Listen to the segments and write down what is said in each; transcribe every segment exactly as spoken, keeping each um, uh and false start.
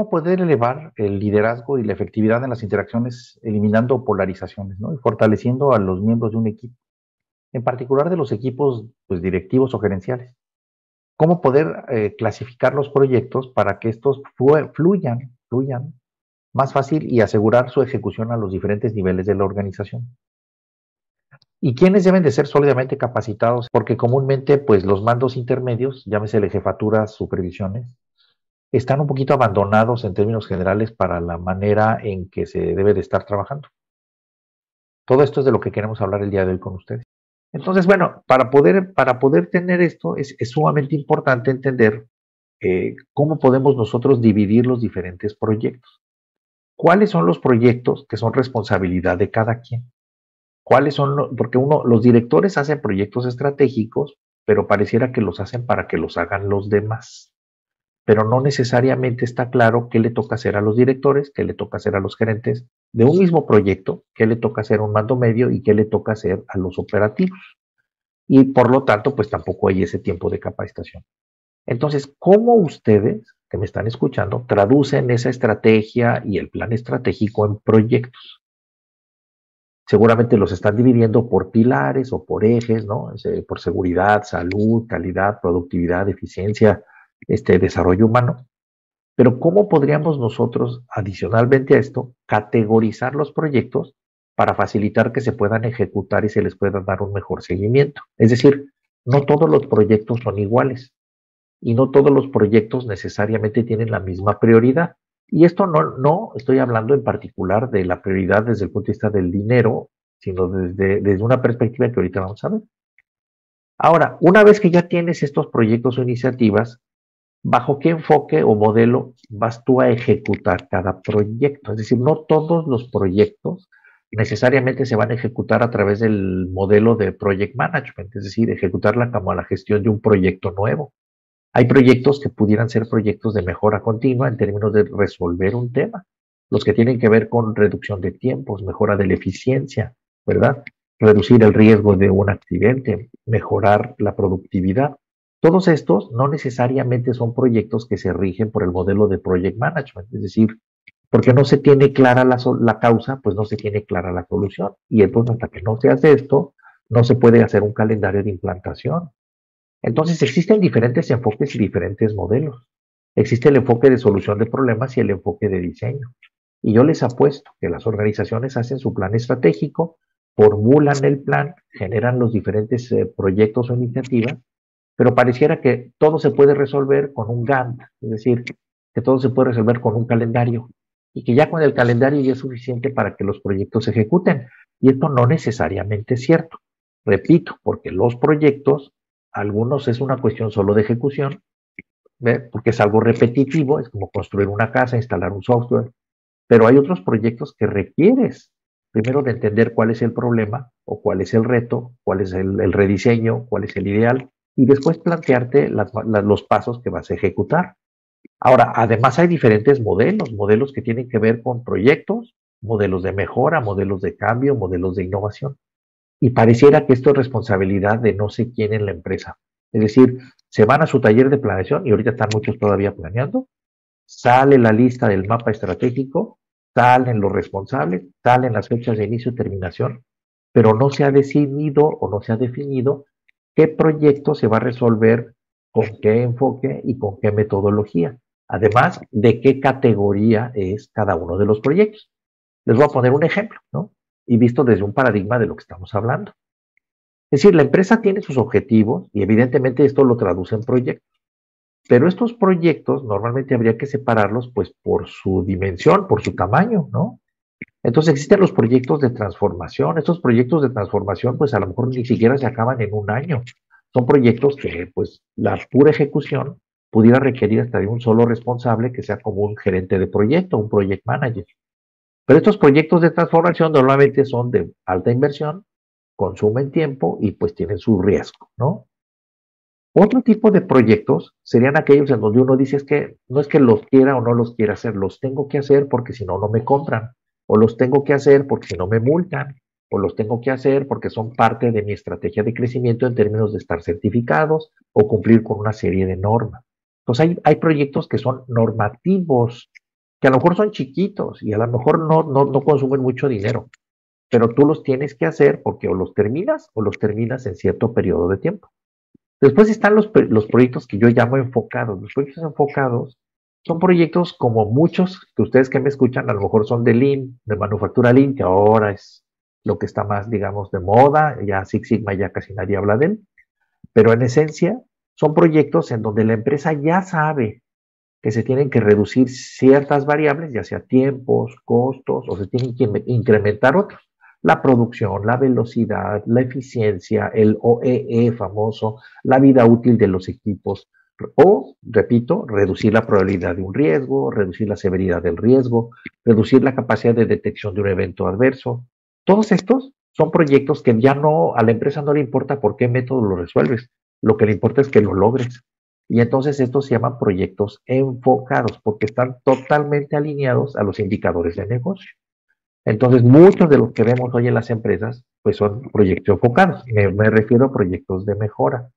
¿Cómo poder elevar el liderazgo y la efectividad en las interacciones, eliminando polarizaciones, ¿no? Y fortaleciendo a los miembros de un equipo, en particular de los equipos pues, directivos o gerenciales? ¿Cómo poder eh, clasificar los proyectos para que estos fluyan, fluyan más fácil y asegurar su ejecución a los diferentes niveles de la organización? ¿Y quiénes deben de ser sólidamente capacitados? Porque comúnmente, pues los mandos intermedios, llámese jefaturas, supervisiones, están un poquito abandonados en términos generales para la manera en que se debe de estar trabajando. Todo esto es de lo que queremos hablar el día de hoy con ustedes. Entonces, bueno, para poder, para poder tener esto es, es sumamente importante entender eh, cómo podemos nosotros dividir los diferentes proyectos. ¿Cuáles son los proyectos que son responsabilidad de cada quien? ¿Cuáles son los, porque uno, los directores hacen proyectos estratégicos, pero pareciera que los hacen para que los hagan los demás. Pero no necesariamente está claro qué le toca hacer a los directores, qué le toca hacer a los gerentes de un mismo proyecto, qué le toca hacer a un mando medio y qué le toca hacer a los operativos. Y por lo tanto, pues tampoco hay ese tiempo de capacitación. Entonces, ¿cómo ustedes, que me están escuchando, traducen esa estrategia y el plan estratégico en proyectos? Seguramente los están dividiendo por pilares o por ejes, ¿no? Por seguridad, salud, calidad, productividad, eficiencia, este, desarrollo humano. Pero ¿cómo podríamos nosotros, adicionalmente a esto, categorizar los proyectos para facilitar que se puedan ejecutar y se les pueda dar un mejor seguimiento? Es decir, no todos los proyectos son iguales y no todos los proyectos necesariamente tienen la misma prioridad. Y esto no, no estoy hablando en particular de la prioridad desde el punto de vista del dinero, sino desde, desde una perspectiva que ahorita vamos a ver. Ahora, una vez que ya tienes estos proyectos o iniciativas, ¿bajo qué enfoque o modelo vas tú a ejecutar cada proyecto? Es decir, no todos los proyectos necesariamente se van a ejecutar a través del modelo de project management, es decir, ejecutarla como a la gestión de un proyecto nuevo. Hay proyectos que pudieran ser proyectos de mejora continua en términos de resolver un tema, los que tienen que ver con reducción de tiempos, mejora de la eficiencia, ¿verdad? Reducir el riesgo de un accidente, mejorar la productividad. Todos estos no necesariamente son proyectos que se rigen por el modelo de project management, es decir, porque no se tiene clara la, la causa, pues no se tiene clara la solución. Y entonces hasta que no se hace esto, no se puede hacer un calendario de implantación. Entonces existen diferentes enfoques y diferentes modelos. Existe el enfoque de solución de problemas y el enfoque de diseño. Y yo les apuesto que las organizaciones hacen su plan estratégico, formulan el plan, generan los diferentes eh, proyectos o iniciativas, pero pareciera que todo se puede resolver con un Gantt, es decir, que todo se puede resolver con un calendario y que ya con el calendario ya es suficiente para que los proyectos se ejecuten. Y esto no necesariamente es cierto. Repito, porque los proyectos, algunos es una cuestión solo de ejecución, ¿ve? Porque es algo repetitivo, es como construir una casa, instalar un software, pero hay otros proyectos que requieres primero de entender cuál es el problema o cuál es el reto, cuál es el, el rediseño, cuál es el ideal, y después plantearte las, las, los pasos que vas a ejecutar. Ahora, además hay diferentes modelos, modelos que tienen que ver con proyectos, modelos de mejora, modelos de cambio, modelos de innovación. Y pareciera que esto es responsabilidad de no sé quién en la empresa. Es decir, se van a su taller de planeación y ahorita están muchos todavía planeando, sale la lista del mapa estratégico, salen los responsables, salen las fechas de inicio y terminación, pero no se ha decidido o no se ha definido qué proyecto se va a resolver, con qué enfoque y con qué metodología. Además, de qué categoría es cada uno de los proyectos. Les voy a poner un ejemplo, ¿no? Y visto desde un paradigma de lo que estamos hablando. Es decir, la empresa tiene sus objetivos y evidentemente esto lo traduce en proyectos. Pero estos proyectos normalmente habría que separarlos pues por su dimensión, por su tamaño, ¿no? Entonces existen los proyectos de transformación. Estos proyectos de transformación pues a lo mejor ni siquiera se acaban en un año. Son proyectos que pues la pura ejecución pudiera requerir hasta de un solo responsable que sea como un gerente de proyecto, un project manager. Pero estos proyectos de transformación normalmente son de alta inversión, consumen tiempo y pues tienen su riesgo, ¿no? Otro tipo de proyectos serían aquellos en donde uno dice es que no es que los quiera o no los quiera hacer, los tengo que hacer porque si no, no me compran, o los tengo que hacer porque si no me multan, o los tengo que hacer porque son parte de mi estrategia de crecimiento en términos de estar certificados o cumplir con una serie de normas. Entonces hay, hay proyectos que son normativos, que a lo mejor son chiquitos y a lo mejor no, no, no consumen mucho dinero, pero tú los tienes que hacer porque o los terminas o los terminas en cierto periodo de tiempo. Después están los, los proyectos que yo llamo enfocados. Los proyectos enfocados son proyectos como muchos que ustedes que me escuchan a lo mejor son de Lean, de manufactura Lean, que ahora es lo que está más, digamos, de moda. Ya Six Sigma ya casi nadie habla de él. Pero en esencia son proyectos en donde la empresa ya sabe que se tienen que reducir ciertas variables, ya sea tiempos, costos, o se tienen que incrementar otros. La producción, la velocidad, la eficiencia, el O E E famoso, la vida útil de los equipos, o, repito, reducir la probabilidad de un riesgo, reducir la severidad del riesgo, reducir la capacidad de detección de un evento adverso. Todos estos son proyectos que ya no, a la empresa no le importa por qué método lo resuelves, lo que le importa es que lo logres. Y entonces estos se llaman proyectos enfocados porque están totalmente alineados a los indicadores de negocio. Entonces, muchos de los que vemos hoy en las empresas, pues son proyectos enfocados. Me, me refiero a proyectos de mejora.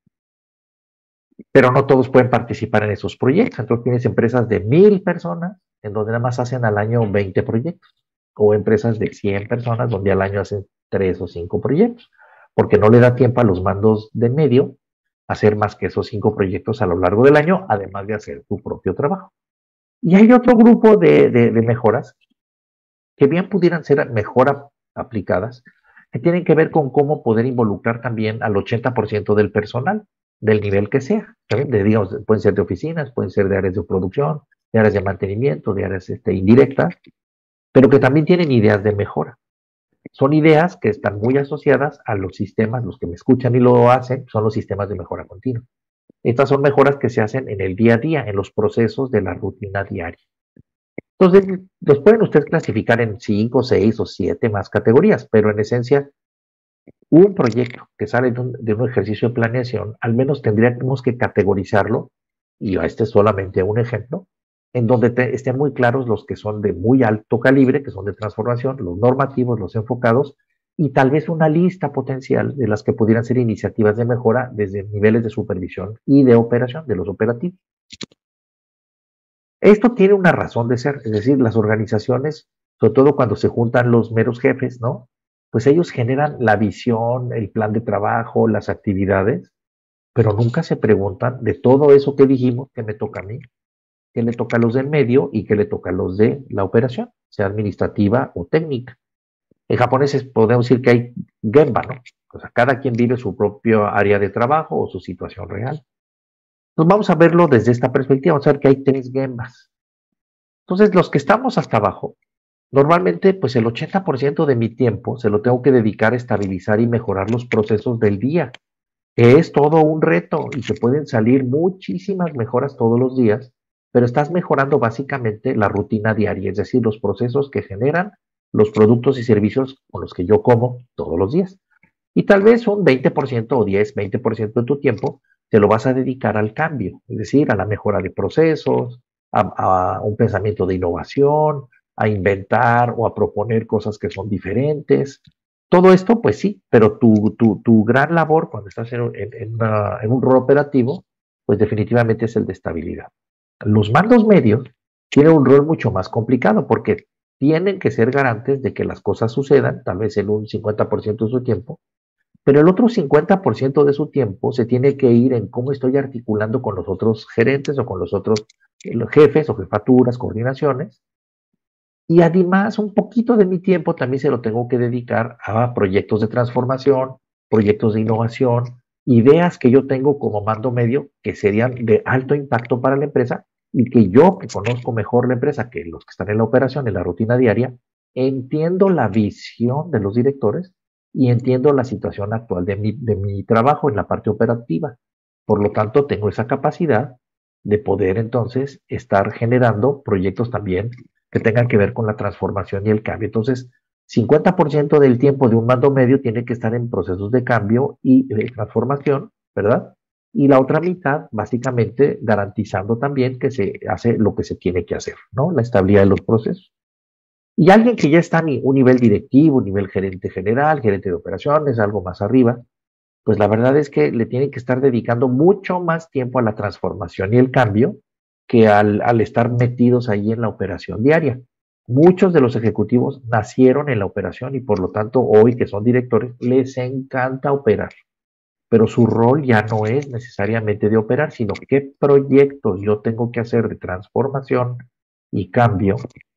Pero no todos pueden participar en esos proyectos. Entonces, tienes empresas de mil personas en donde nada más hacen al año veinte proyectos. O empresas de cien personas donde al año hacen tres o cinco proyectos. Porque no le da tiempo a los mandos de medio hacer más que esos cinco proyectos a lo largo del año, además de hacer tu propio trabajo. Y hay otro grupo de, de, de mejoras que bien pudieran ser mejor aplicadas, que tienen que ver con cómo poder involucrar también al ochenta por ciento del personal, del nivel que sea. ¿También? De, digamos, pueden ser de oficinas, pueden ser de áreas de producción, de áreas de mantenimiento, de áreas este, indirectas, pero que también tienen ideas de mejora. Son ideas que están muy asociadas a los sistemas, los que me escuchan y lo hacen, son los sistemas de mejora continua. Estas son mejoras que se hacen en el día a día, en los procesos de la rutina diaria. Entonces, los pueden ustedes clasificar en cinco, seis o siete más categorías, pero en esencia, un proyecto que sale de un, de un ejercicio de planeación, al menos tendríamos que categorizarlo, y este es solamente un ejemplo, en donde te, estén muy claros los que son de muy alto calibre, que son de transformación, los normativos, los enfocados, y tal vez una lista potencial de las que pudieran ser iniciativas de mejora desde niveles de supervisión y de operación, de los operativos. Esto tiene una razón de ser, es decir, las organizaciones, sobre todo cuando se juntan los meros jefes, ¿no? Pues ellos generan la visión, el plan de trabajo, las actividades, pero nunca se preguntan de todo eso que dijimos que me toca a mí, que le toca a los del medio y que le toca a los de la operación, sea administrativa o técnica. En japonés podemos decir que hay gemba, ¿no? O sea, cada quien vive su propio área de trabajo o su situación real. Entonces vamos a verlo desde esta perspectiva, vamos a ver que hay tres gembas. Entonces, los que estamos hasta abajo, normalmente pues el ochenta por ciento de mi tiempo se lo tengo que dedicar a estabilizar y mejorar los procesos del día. Es todo un reto y se pueden salir muchísimas mejoras todos los días, pero estás mejorando básicamente la rutina diaria, es decir, los procesos que generan los productos y servicios con los que yo como todos los días. Y tal vez un veinte por ciento o diez, veinte por ciento de tu tiempo te lo vas a dedicar al cambio, es decir, a la mejora de procesos, a, a un pensamiento de innovación, a inventar o a proponer cosas que son diferentes. Todo esto, pues sí, pero tu, tu, tu gran labor cuando estás en, en, en, una, en un rol operativo, pues definitivamente es el de estabilidad. Los mandos medios tienen un rol mucho más complicado porque tienen que ser garantes de que las cosas sucedan, tal vez en un cincuenta por ciento de su tiempo, pero el otro cincuenta por ciento de su tiempo se tiene que ir en cómo estoy articulando con los otros gerentes o con los otros los jefes o jefaturas, coordinaciones. Y además, un poquito de mi tiempo también se lo tengo que dedicar a proyectos de transformación, proyectos de innovación, ideas que yo tengo como mando medio que serían de alto impacto para la empresa y que yo, que conozco mejor la empresa que los que están en la operación, en la rutina diaria, entiendo la visión de los directores y entiendo la situación actual de mi, de mi trabajo en la parte operativa. Por lo tanto, tengo esa capacidad de poder entonces estar generando proyectos también que tengan que ver con la transformación y el cambio. Entonces, cincuenta por ciento del tiempo de un mando medio tiene que estar en procesos de cambio y de transformación, ¿verdad? Y la otra mitad, básicamente, garantizando también que se hace lo que se tiene que hacer, ¿no? La estabilidad de los procesos. Y alguien que ya está en un nivel directivo, un nivel gerente general, gerente de operaciones, algo más arriba, pues la verdad es que le tienen que estar dedicando mucho más tiempo a la transformación y el cambio que al, al estar metidos ahí en la operación diaria. Muchos de los ejecutivos nacieron en la operación y por lo tanto hoy que son directores les encanta operar, pero su rol ya no es necesariamente de operar, sino qué proyectos yo tengo que hacer de transformación y cambio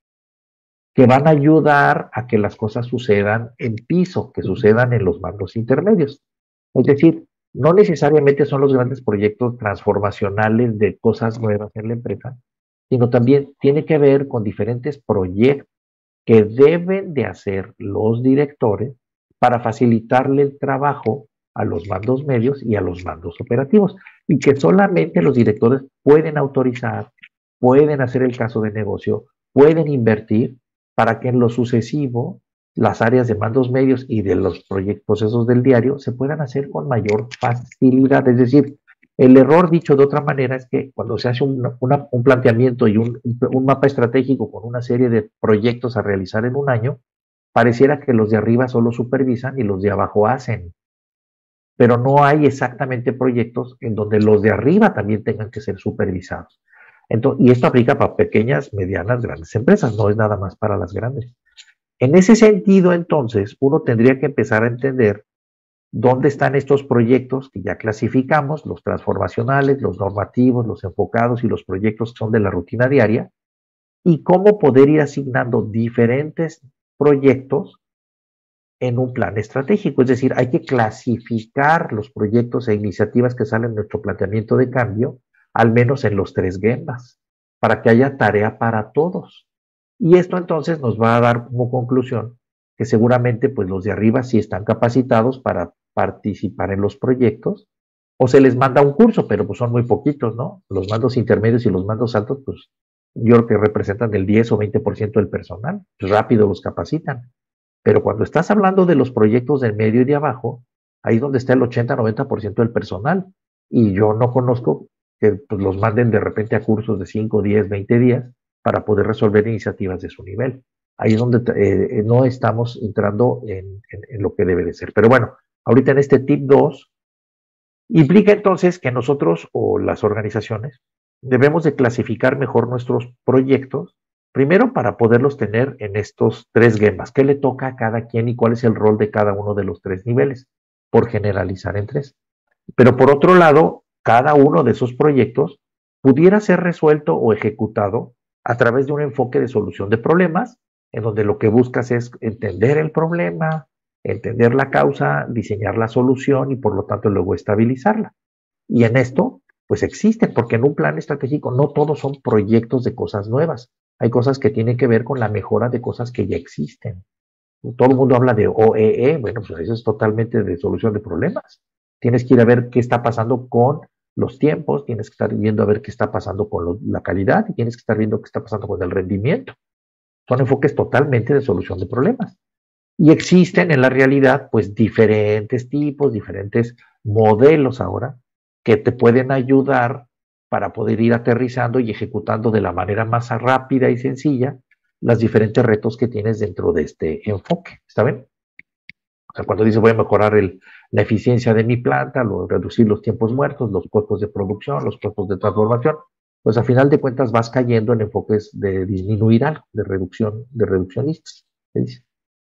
que van a ayudar a que las cosas sucedan en piso, que sucedan en los mandos intermedios. Es decir, no necesariamente son los grandes proyectos transformacionales de cosas nuevas en la empresa, sino también tiene que ver con diferentes proyectos que deben de hacer los directores para facilitarle el trabajo a los mandos medios y a los mandos operativos, y que solamente los directores pueden autorizar, pueden hacer el caso de negocio, pueden invertir para que en lo sucesivo las áreas de mandos medios y de los procesos del diario se puedan hacer con mayor facilidad. Es decir, el error, dicho de otra manera, es que cuando se hace un, una, un planteamiento y un, un mapa estratégico con una serie de proyectos a realizar en un año, pareciera que los de arriba solo supervisan y los de abajo hacen. Pero no hay exactamente proyectos en donde los de arriba también tengan que ser supervisados. Entonces, y esto aplica para pequeñas, medianas, grandes empresas, no es nada más para las grandes. En ese sentido, entonces, uno tendría que empezar a entender dónde están estos proyectos que ya clasificamos, los transformacionales, los normativos, los enfocados y los proyectos que son de la rutina diaria, y cómo poder ir asignando diferentes proyectos en un plan estratégico. Es decir, hay que clasificar los proyectos e iniciativas que salen en nuestro planteamiento de cambio, al menos en los tres gembas, para que haya tarea para todos. Y esto entonces nos va a dar como conclusión que seguramente pues los de arriba sí están capacitados para participar en los proyectos, o se les manda un curso, pero pues son muy poquitos, ¿no? Los mandos intermedios y los mandos altos, pues yo creo que representan el diez o veinte por ciento del personal, pues rápido los capacitan. Pero cuando estás hablando de los proyectos del medio y de abajo, ahí es donde está el ochenta a noventa por ciento del personal. Y yo no conozco que pues, los manden de repente a cursos de cinco, diez, veinte días para poder resolver iniciativas de su nivel. Ahí es donde eh, no estamos entrando en, en, en lo que debe de ser. Pero bueno, ahorita en este tip dos, implica entonces que nosotros o las organizaciones debemos de clasificar mejor nuestros proyectos, primero para poderlos tener en estos tres gemas. ¿Qué le toca a cada quien y cuál es el rol de cada uno de los tres niveles? Por generalizar en tres. Pero por otro lado, cada uno de esos proyectos pudiera ser resuelto o ejecutado a través de un enfoque de solución de problemas, en donde lo que buscas es entender el problema, entender la causa, diseñar la solución y por lo tanto luego estabilizarla. Y en esto, pues existen, porque en un plan estratégico no todos son proyectos de cosas nuevas. Hay cosas que tienen que ver con la mejora de cosas que ya existen. Todo el mundo habla de O E E, bueno, pues eso es totalmente de solución de problemas. Tienes que ir a ver qué está pasando con los tiempos, tienes que estar viendo a ver qué está pasando con lo, la calidad y tienes que estar viendo qué está pasando con el rendimiento. Son enfoques totalmente de solución de problemas. Y existen en la realidad, pues, diferentes tipos, diferentes modelos ahora que te pueden ayudar para poder ir aterrizando y ejecutando de la manera más rápida y sencilla los diferentes retos que tienes dentro de este enfoque. ¿Está bien? O sea, cuando dices voy a mejorar el, la eficiencia de mi planta, lo, reducir los tiempos muertos, los costos de producción, los costos de transformación, pues a final de cuentas vas cayendo en enfoques de disminuir algo, de reducción, de reduccionistas. ¿Se dice?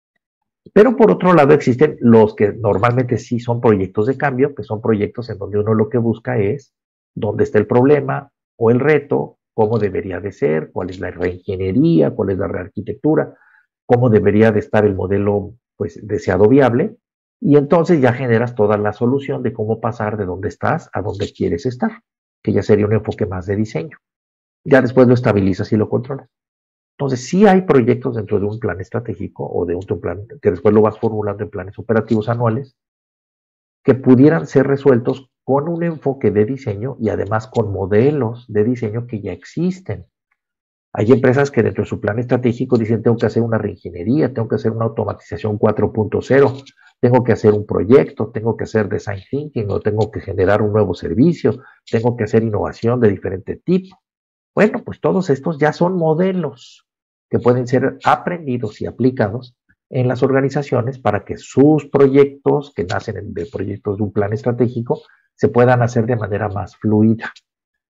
Pero por otro lado existen los que normalmente sí son proyectos de cambio, que son proyectos en donde uno lo que busca es dónde está el problema o el reto, cómo debería de ser, cuál es la reingeniería, cuál es la rearquitectura, cómo debería de estar el modelo pues deseado viable, y entonces ya generas toda la solución de cómo pasar de dónde estás a dónde quieres estar, que ya sería un enfoque más de diseño. Ya después lo estabilizas y lo controlas. Entonces, sí hay proyectos dentro de un plan estratégico o de un plan que después lo vas formulando en planes operativos anuales que pudieran ser resueltos con un enfoque de diseño y además con modelos de diseño que ya existen. Hay empresas que dentro de su plan estratégico dicen tengo que hacer una reingeniería, tengo que hacer una automatización cuatro punto cero, tengo que hacer un proyecto, tengo que hacer design thinking o tengo que generar un nuevo servicio, tengo que hacer innovación de diferente tipo. Bueno, pues todos estos ya son modelos que pueden ser aprendidos y aplicados en las organizaciones para que sus proyectos, que nacen de proyectos de un plan estratégico, se puedan hacer de manera más fluida.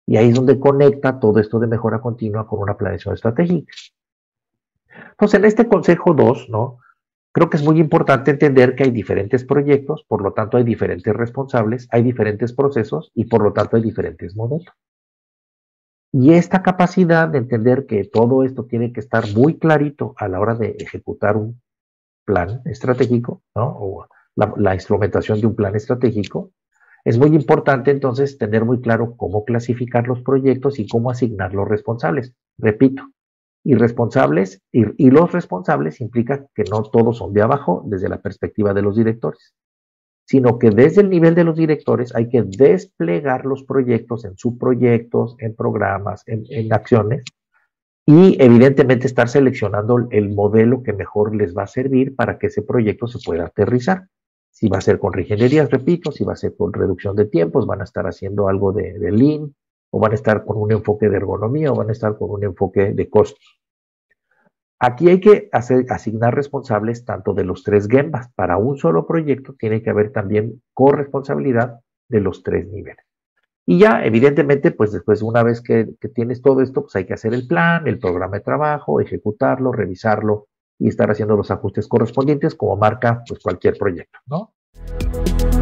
Y ahí es donde conecta todo esto de mejora continua con una planeación estratégica. Entonces, en este consejo dos, ¿no? Creo que es muy importante entender que hay diferentes proyectos, por lo tanto hay diferentes responsables, hay diferentes procesos y por lo tanto hay diferentes modelos. Y esta capacidad de entender que todo esto tiene que estar muy clarito a la hora de ejecutar un plan estratégico, ¿no? O la, la instrumentación de un plan estratégico, es muy importante entonces tener muy claro cómo clasificar los proyectos y cómo asignar los responsables. Repito, y responsables, y, y los responsables implica que no todos son de abajo desde la perspectiva de los directores, sino que desde el nivel de los directores hay que desplegar los proyectos en subproyectos, en programas, en, en acciones, y evidentemente estar seleccionando el modelo que mejor les va a servir para que ese proyecto se pueda aterrizar. Si va a ser con reingenierías, repito, si va a ser con reducción de tiempos, van a estar haciendo algo de, de Lean, o van a estar con un enfoque de ergonomía, o van a estar con un enfoque de costos. Aquí hay que hacer, asignar responsables tanto de los tres Gembas. Para un solo proyecto tiene que haber también corresponsabilidad de los tres niveles. Y ya, evidentemente, pues después, una vez que, que tienes todo esto, pues hay que hacer el plan, el programa de trabajo, ejecutarlo, revisarlo y estar haciendo los ajustes correspondientes como marca pues cualquier proyecto, ¿no?